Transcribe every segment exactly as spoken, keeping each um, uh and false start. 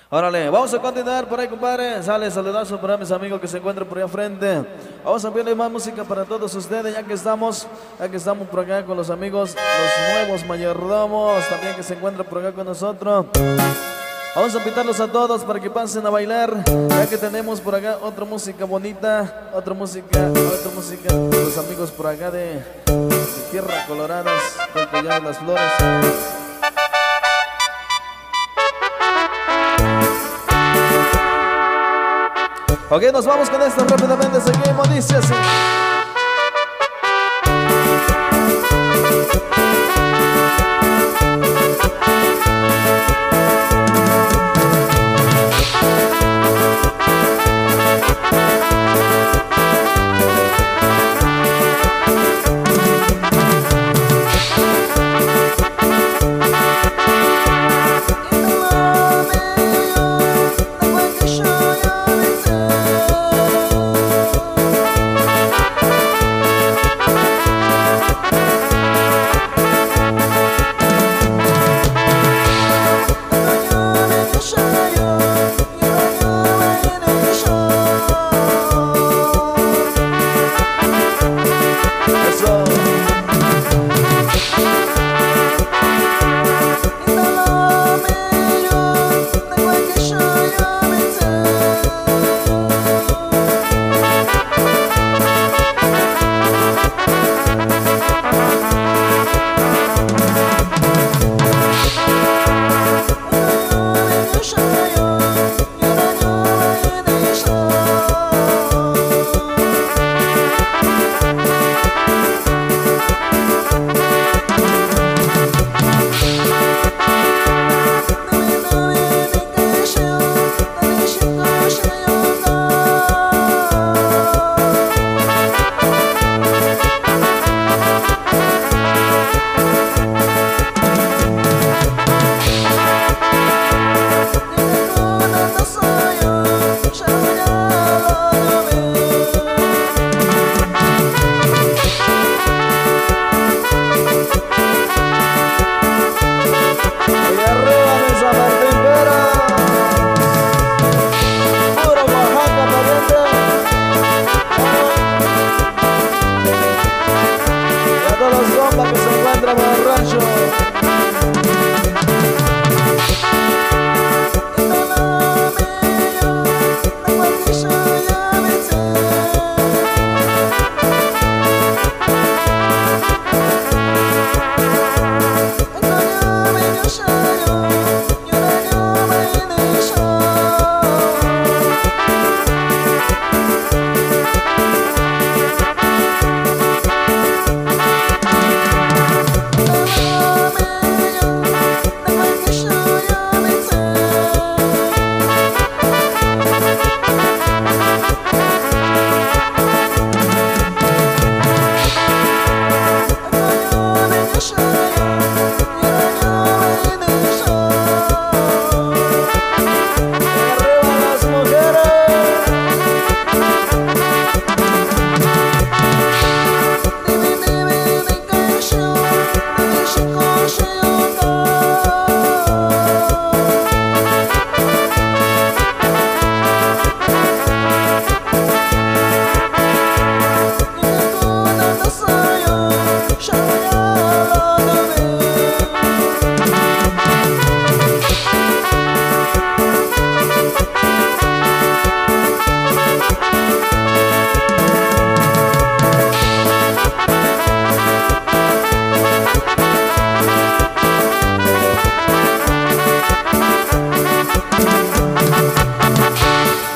Órale, vamos a continuar por ahí, compadre. Sale, saludazo para mis amigos que se encuentran por ahí frente. Vamos a pedirle más música para todos ustedes, ya que estamos, ya que estamos por acá con los amigos, los nuevos mayordomos, también que se encuentran por acá con nosotros. Vamos a invitarlos a todos para que pasen a bailar, ya que tenemos por acá otra música bonita, otra música, otra música, los amigos por acá de, de Tierra Coloradas, del Collar de las Flores. Ok, nos vamos con esto rápidamente, seguimos, dice así.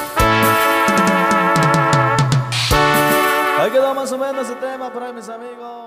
Ahí quedó más o menos ese tema por ahí, mis amigos.